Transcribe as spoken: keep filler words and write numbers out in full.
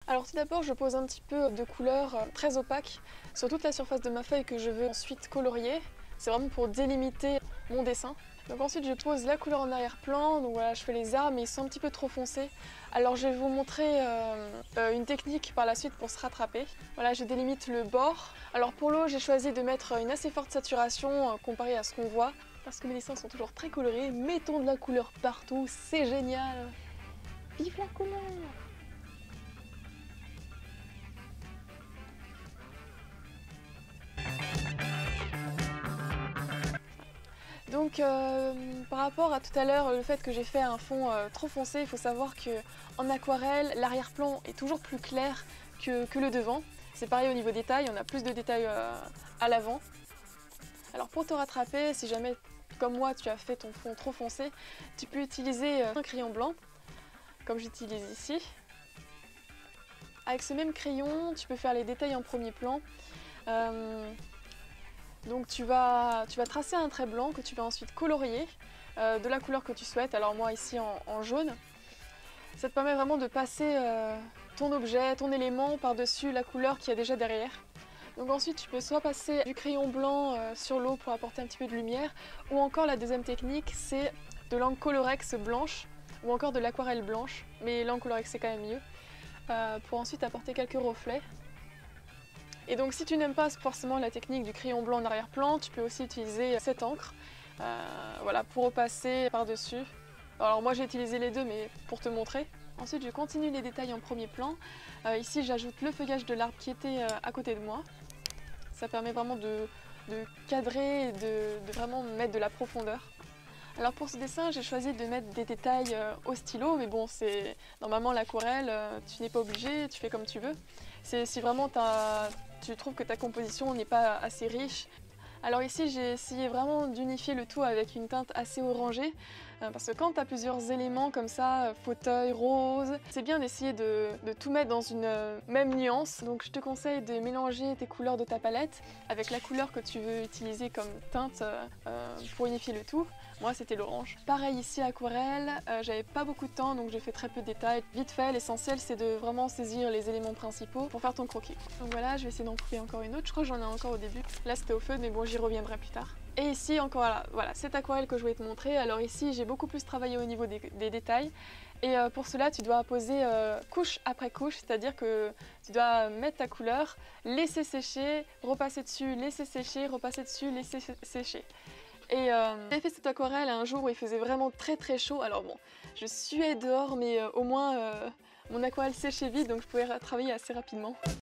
Alors tout d'abord, je pose un petit peu de couleur euh, très opaque sur toute la surface de ma feuille que je veux ensuite colorier. C'est vraiment pour délimiter mon dessin. Donc ensuite je pose la couleur en arrière-plan, donc voilà, je fais les arbres mais ils sont un petit peu trop foncés. Alors je vais vous montrer euh, euh, une technique par la suite pour se rattraper. Voilà, je délimite le bord. Alors pour l'eau, j'ai choisi de mettre une assez forte saturation euh, comparée à ce qu'on voit. Parce que mes dessins sont toujours très colorés, mettons de la couleur partout, c'est génial! Vive la couleur! Donc euh, par rapport à tout à l'heure, le fait que j'ai fait un fond euh, trop foncé, il faut savoir qu'en aquarelle, l'arrière-plan est toujours plus clair que, que le devant. C'est pareil au niveau détail, on a plus de détails euh, à l'avant. Alors pour te rattraper, si jamais comme moi tu as fait ton fond trop foncé, tu peux utiliser euh, un crayon blanc, comme j'utilise ici. Avec ce même crayon, tu peux faire les détails en premier plan. Euh, Donc tu vas, tu vas tracer un trait blanc que tu vas ensuite colorier euh, de la couleur que tu souhaites. Alors moi ici en, en jaune. Ça te permet vraiment de passer euh, ton objet, ton élément par-dessus la couleur qu'il y a déjà derrière. Donc ensuite tu peux soit passer du crayon blanc euh, sur l'eau pour apporter un petit peu de lumière, ou encore la deuxième technique c'est de l'encre Colorex blanche, ou encore de l'aquarelle blanche, mais l'encre Colorex c'est quand même mieux, euh, pour ensuite apporter quelques reflets. Et donc si tu n'aimes pas forcément la technique du crayon blanc en arrière-plan, tu peux aussi utiliser cette encre euh, voilà, pour repasser par-dessus. Alors moi j'ai utilisé les deux mais pour te montrer. Ensuite je continue les détails en premier plan. Euh, ici j'ajoute le feuillage de l'arbre qui était euh, à côté de moi. Ça permet vraiment de, de cadrer et de, de vraiment mettre de la profondeur. Alors pour ce dessin, j'ai choisi de mettre des détails euh, au stylo, mais bon, c'est normalement l'aquarelle, euh, tu n'es pas obligé, tu fais comme tu veux. C'est si vraiment tu trouves que ta composition n'est pas assez riche. Alors ici, j'ai essayé vraiment d'unifier le tout avec une teinte assez orangée, euh, parce que quand tu as plusieurs éléments comme ça, euh, fauteuil, rose, c'est bien d'essayer de, de tout mettre dans une euh, même nuance. Donc je te conseille de mélanger tes couleurs de ta palette avec la couleur que tu veux utiliser comme teinte euh, euh, pour unifier le tout. Moi c'était l'orange. Pareil ici aquarelle, euh, j'avais pas beaucoup de temps donc j'ai fait très peu de détails. Vite fait, l'essentiel c'est de vraiment saisir les éléments principaux pour faire ton croquis. Donc voilà, je vais essayer d'en couper encore une autre. Je crois que j'en ai encore au début. Là c'était au feu mais bon, j'y reviendrai plus tard. Et ici encore voilà, voilà cette aquarelle que je voulais te montrer. Alors ici j'ai beaucoup plus travaillé au niveau des, des détails et euh, pour cela tu dois poser euh, couche après couche, c'est-à-dire que tu dois mettre ta couleur, laisser sécher, repasser dessus, laisser sécher, repasser dessus, laisser sécher. Et euh, j'ai fait cette aquarelle un jour où il faisait vraiment très très chaud. Alors bon, je suais dehors mais euh, au moins euh, mon aquarelle séchait vite donc je pouvais travailler assez rapidement.